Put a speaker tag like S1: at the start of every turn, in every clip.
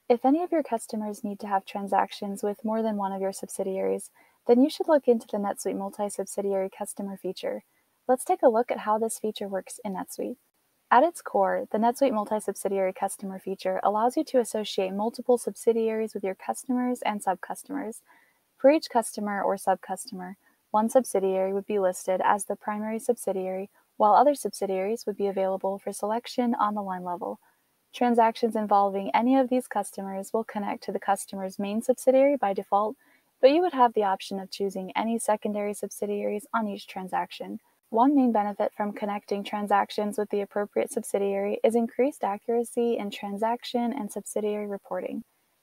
S1: If any of your customers need to have transactions with more than one of your subsidiaries, then you should look into the NetSuite Multi Subsidiary Customer feature. Let's take a look at how this feature works in NetSuite. At its core, the NetSuite Multi Subsidiary Customer feature allows you to associate multiple subsidiaries with your customers and sub-customers. For each customer or sub-customer, one subsidiary would be listed as the primary subsidiary, while other subsidiaries would be available for selection on the line level. Transactions involving any of these customers will connect to the customer's main subsidiary by default, but you would have the option of choosing any secondary subsidiaries on each transaction. One main benefit from connecting transactions with the appropriate subsidiary is increased accuracy in transaction and subsidiary reporting.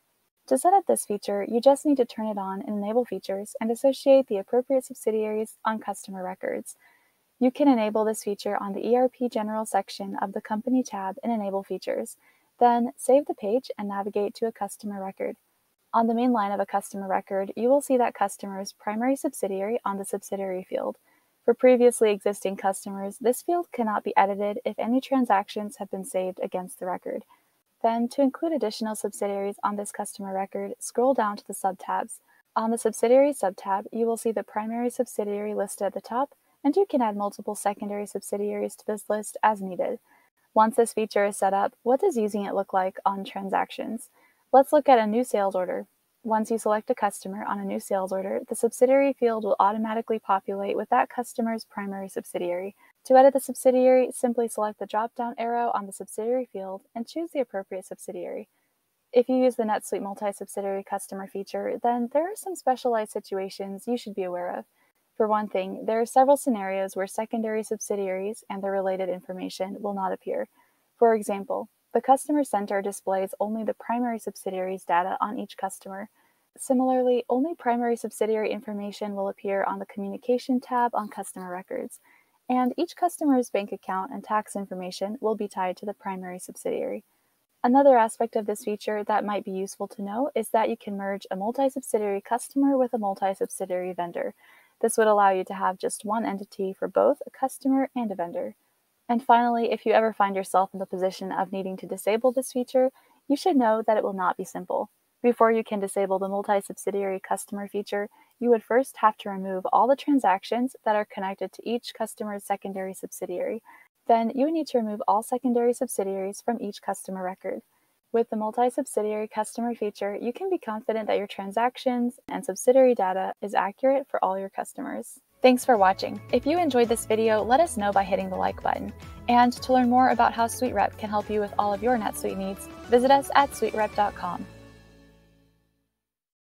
S1: To set up this feature, you just need to turn it on in Enable Features and associate the appropriate subsidiaries on customer records. You can enable this feature on the ERP General section of the Company tab in Enable Features. Then, save the page and navigate to a customer record. On the main line of a customer record, you will see that customer's primary subsidiary on the subsidiary field. For previously existing customers, this field cannot be edited if any transactions have been saved against the record. Then, to include additional subsidiaries on this customer record, scroll down to the subtabs. On the Subsidiary subtab, you will see the primary subsidiary listed at the top, and you can add multiple secondary subsidiaries to this list as needed. Once this feature is set up, what does using it look like on transactions? Let's look at a new sales order. Once you select a customer on a new sales order, the subsidiary field will automatically populate with that customer's primary subsidiary. To edit the subsidiary, simply select the drop-down arrow on the subsidiary field and choose the appropriate subsidiary. If you use the NetSuite Multi Subsidiary Customer feature, then there are some specialized situations you should be aware of. For one thing, there are several scenarios where secondary subsidiaries and their related information will not appear. For example, the Customer Center displays only the primary subsidiary's data on each customer. Similarly, only primary subsidiary information will appear on the Communication tab on Customer Records, and each customer's bank account and tax information will be tied to the primary subsidiary. Another aspect of this feature that might be useful to know is that you can merge a multi-subsidiary customer with a multi-subsidiary vendor. This would allow you to have just one entity for both a customer and a vendor. And finally, if you ever find yourself in the position of needing to disable this feature, you should know that it will not be simple. Before you can disable the multi-subsidiary customer feature, you would first have to remove all the transactions that are connected to each customer's secondary subsidiary. Then you would need to remove all secondary subsidiaries from each customer record. With the multi-subsidiary customer feature, you can be confident that your transactions and subsidiary data is accurate for all your customers. Thanks for watching. If you enjoyed this video, let us know by hitting the like button. And to learn more about how SuiteRep can help you with all of your NetSuite needs, visit us at SuiteRep.com.